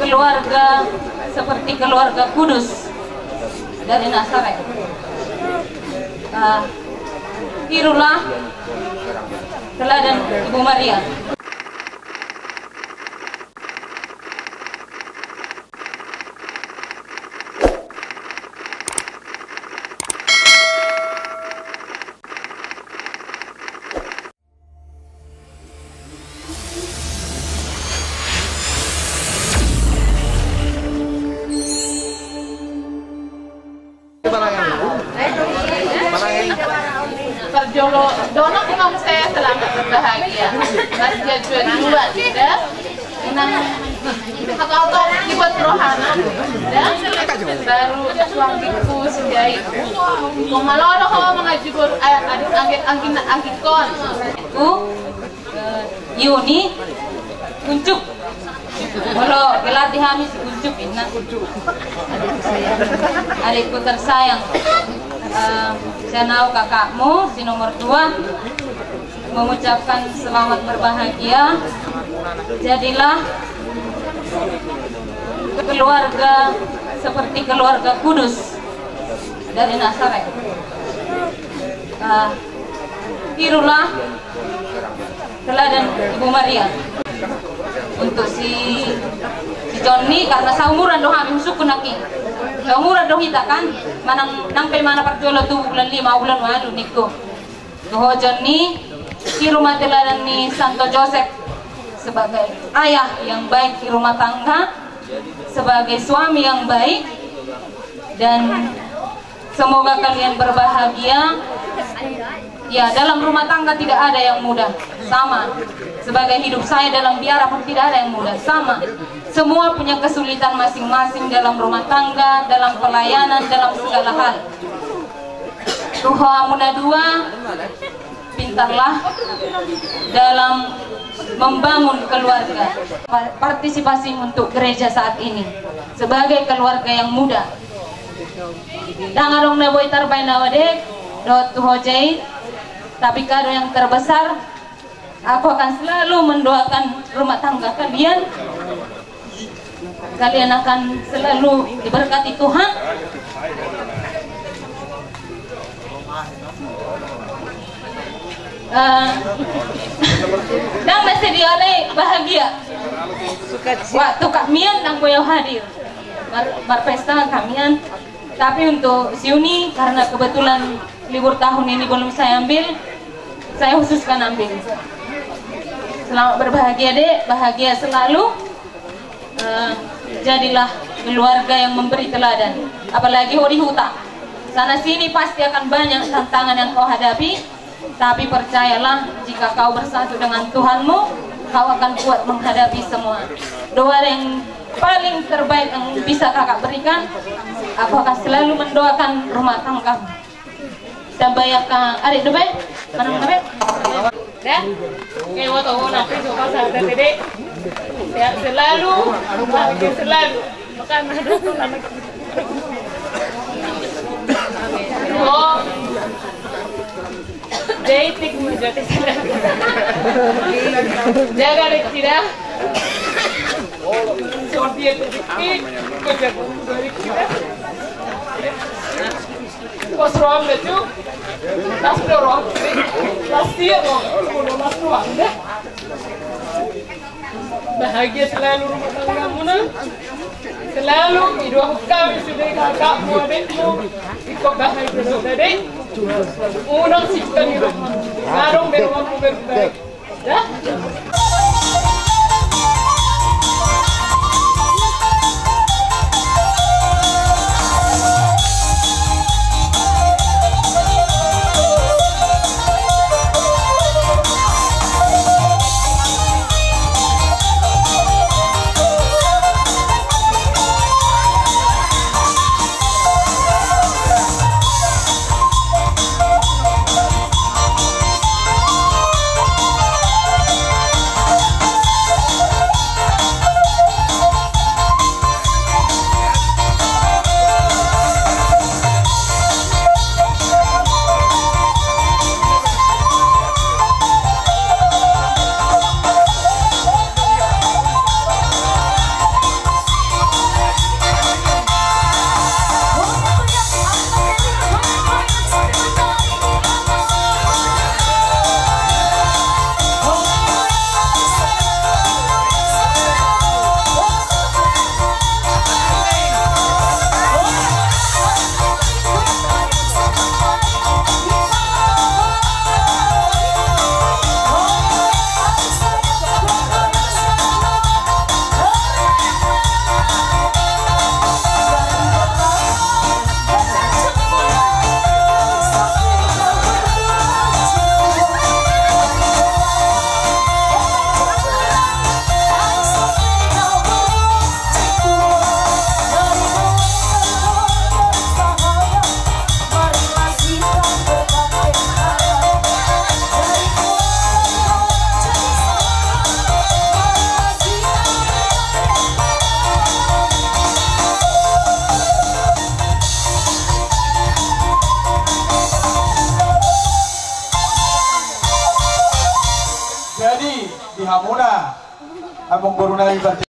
keluarga seperti keluarga kudus dari Nazaret. Tirulah teladan Ibu Maria. Perjolo dono imam saya selamat berbahagia. Masih jual dua tidak. Nang atau dibuat rohana. Dan baru suamiku sejai. Komaloro ho mengaji ber angin kon. Ku Yuni kuncup. Kalau gelatih hamis kuncup inna. Adikku tersayang. Saya tahu kakakmu si nomor 2 mengucapkan selamat berbahagia. Jadilah keluarga seperti keluarga kudus dari Nazaret. Tirulah teladan Ibu Maria. Untuk si Johnny karena saumuran doh kami suku naki. Saumuran doh kita kan manang nampai mana perjolo tuh bulan 5 bulan malu niko. Doh Johnny di rumah teladan ni Santo Joseph sebagai ayah yang baik di rumah tangga, sebagai suami yang baik, dan semoga kalian berbahagia. Ya, dalam rumah tangga tidak ada yang mudah, sama. Sebagai hidup saya dalam biara pun tidak ada yang mudah, sama. Semua punya kesulitan masing-masing dalam rumah tangga, dalam pelayanan, dalam segala hal. Tuhan muda 2, pintarlah dalam membangun keluarga. Partisipasi untuk gereja saat ini sebagai keluarga yang muda. Dangarong na boy tarbay nawadek, dot tuhojay. Tapi kado yang terbesar, aku akan selalu mendoakan rumah tangga kalian. Kalian akan selalu diberkati Tuhan. Dan masih dioleh bahagia. Waktu kamian nang boyo hadir berpesta kamian. Tapi untuk Siuni karena kebetulan libur tahun ini belum saya ambil, saya khususkan ambil. Selamat berbahagia dek, bahagia selalu. Jadilah keluarga yang memberi teladan. Apalagi di hutan. Sana sini pasti akan banyak tantangan yang kau hadapi. Tapi percayalah, jika kau bersatu dengan Tuhanmu, kau akan kuat menghadapi semua. Doa yang paling terbaik yang bisa kakak berikan, aku akan selalu mendoakan rumah tangga. Dan bayarkan adik debe, mana debe? Dah, kayak waktu aku nanti coba sahabat dede, ya selalu, bahagia selalu. Makan ada tuh anak. Oh, dating menjadi selalu. Jaga dek tidak. Seperti itu dikit, menjaga dari kita. Kau seram betul, tas dorong, tas dia dong, tas tuang deh. Bahagia selalu rumah tanggamu nak, selalu hidup kami sudah kakakmu adikmu, ikut bahagia sudah dek. Unang sikap hidup, ngarung berumahmu berbaik, dah. Jadi di Hamuna, among Boruna